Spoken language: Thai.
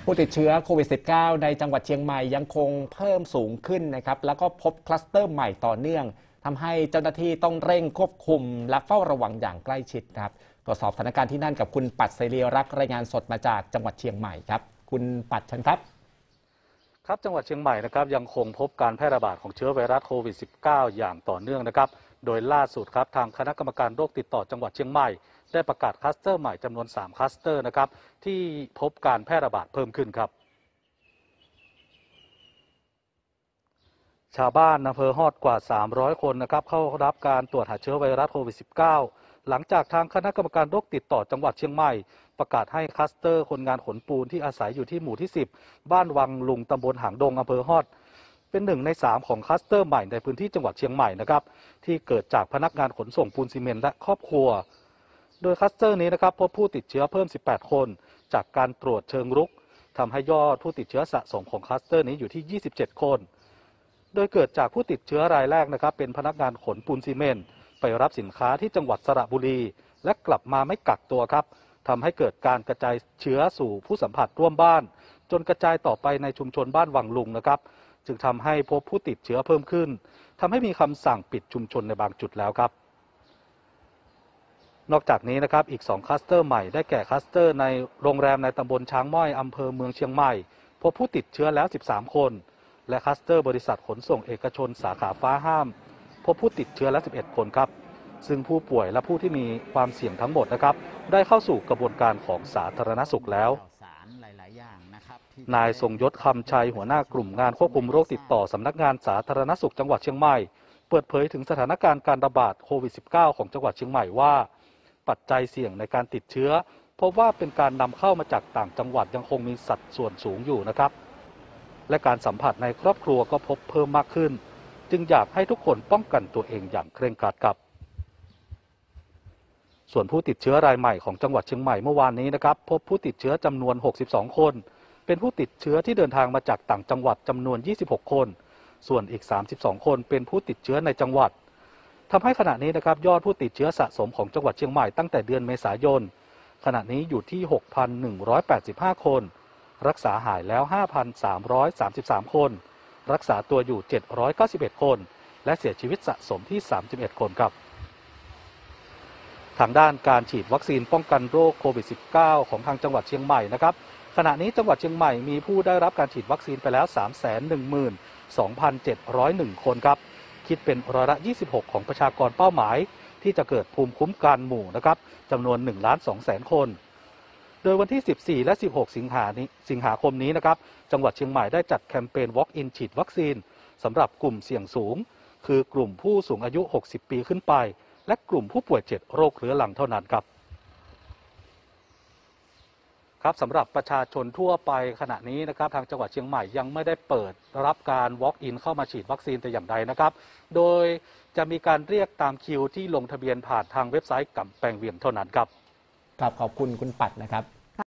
ผู้ติดเชื้อโควิด -19 ในจังหวัดเชียงใหม่ยังคงเพิ่มสูงขึ้นนะครับแล้วก็พบคลัสเตอร์ใหม่ต่อเนื่องทำให้เจ้าหน้าที่ต้องเร่งควบคุมและเฝ้าระวังอย่างใกล้ชิดครับตรวจสอบสถานการณ์ที่นั่นกับคุณปัดเสรีรักษ์รายงานสดมาจากจังหวัดเชียงใหม่ครับคุณปัดเชิญครับครับจังหวัดเชียงใหม่นะครับยังคงพบการแพร่ระบาดของเชื้อไวรัสโควิด -19 อย่างต่อเนื่องนะครับโดยล่าสุดครับทางคณะกรรมการโรคติดต่อจังหวัดเชียงใหม่ได้ประกาศคลัสเตอร์ใหม่จำนวน3คลัสเตอร์นะครับที่พบการแพร่ระบาดเพิ่มขึ้นครับชาวบ้านอำเภอฮอดกว่า300คนนะครับเข้ารับการตรวจหาเชื้อไวรัสโควิด -19 หลังจากทางคณะกรรมการโรคติดต่อจังหวัดเชียงใหม่ประกาศให้คลัสเตอร์คนงานขนปูนที่อาศัยอยู่ที่หมู่ที่10บ้านวังลุงตำบลหางดงอำเภอฮอดเป็น1 ใน 3ของคลัสเตอร์ใหม่ในพื้นที่จังหวัดเชียงใหม่นะครับที่เกิดจากพนักงานขนส่งปูนซีเมนต์และครอบครัวโดยคลัสเตอร์นี้นะครับพบผู้ติดเชื้อเพิ่ม18คนจากการตรวจเชิงรุกทำให้ยอดผู้ติดเชื้อสะสมของคลัสเตอร์นี้อยู่ที่27คนโดยเกิดจากผู้ติดเชื้อรายแรกนะครับเป็นพนักงานขนปูนซีเมนต์ไปรับสินค้าที่จังหวัดสระบุรีและกลับมาไม่กักตัวครับทำให้เกิดการกระจายเชื้อสู่ผู้สัมผัสร่วมบ้านจนกระจายต่อไปในชุมชนบ้านวังลุงนะครับจึงทำให้พบผู้ติดเชื้อเพิ่มขึ้นทำให้มีคำสั่งปิดชุมชนในบางจุดแล้วครับนอกจากนี้นะครับอีก2คลัสเตอร์ใหม่ได้แก่คลัสเตอร์ในโรงแรมในตำบลช้างม้อยอำเภอเมืองเชียงใหม่พบผู้ติดเชื้อแล้ว13คนและคลัสเตอร์บริษัทขนส่งเอกชนสาขาฟ้าห้ามพบผู้ติดเชื้อแล้ว11คนครับซึ่งผู้ป่วยและผู้ที่มีความเสี่ยงทั้งหมดนะครับได้เข้าสู่กระบวนการของสาธารณสุขแล้วนายทรงยศคำชัยหัวหน้ากลุ่มงานควบคุมโรคติดต่อสำนักงานสาธารณสุขจังหวัดเชียงใหม่เปิดเผยถึงสถานการณ์การระบาดโควิด -19 ของจังหวัดเชียงใหม่ว่าปัจจัยเสี่ยงในการติดเชื้อพบว่าเป็นการนำเข้ามาจากต่างจังหวัดยังคงมีสัดส่วนสูงอยู่นะครับและการสัมผัสในครอบครัวก็พบเพิ่มมากขึ้นจึงอยากให้ทุกคนป้องกันตัวเองอย่างเคร่งครัดครับส่วนผู้ติดเชื้อรายใหม่ของจังหวัดเชียงใหม่เมื่อวานนี้นะครับพบผู้ติดเชื้อจำนวน62คนเป็นผู้ติดเชื้อที่เดินทางมาจากต่างจังหวัดจำนวน26คนส่วนอีก32คนเป็นผู้ติดเชื้อในจังหวัดทำให้ขณะนี้นะครับยอดผู้ติดเชื้อสะสมของจังหวัดเชียงใหม่ตั้งแต่เดือนเมษายนขณะนี้อยู่ที่ 6,185 คนรักษาหายแล้ว 5,333 คนรักษาตัวอยู่791คนและเสียชีวิตสะสมที่31คนครับทางด้านการฉีดวัคซีนป้องกันโรคโควิด -19 ของทางจังหวัดเชียงใหม่นะครับขณะนี้จังหวัดเชียงใหม่มีผู้ได้รับการฉีดวัคซีนไปแล้ว 312,701 คนครับคิดเป็นร้อยละ 26 ของประชากรเป้าหมายที่จะเกิดภูมิคุ้มกันหมู่นะครับจำนวน 1,200,000 คนโดยวันที่ 14 และ 16 สิงหาคมนี้นะครับจังหวัดเชียงใหม่ได้จัดแคมเปญ Walk-in ฉีดวัคซีนสำหรับกลุ่มเสี่ยงสูงคือกลุ่มผู้สูงอายุ 60 ปีขึ้นไปและกลุ่มผู้ป่วย7โรคเรื้อรังเท่านั้นครับสำหรับประชาชนทั่วไปขณะนี้นะครับทางจังหวัดเชียงใหม่ยังไม่ได้เปิดรับการ Walk-in เข้ามาฉีดวัคซีนแต่อย่างใดนะครับโดยจะมีการเรียกตามคิวที่ลงทะเบียนผ่านทางเว็บไซต์กำแพงเวียงเท่านั้นครับขอบคุณคุณปัดนะครับ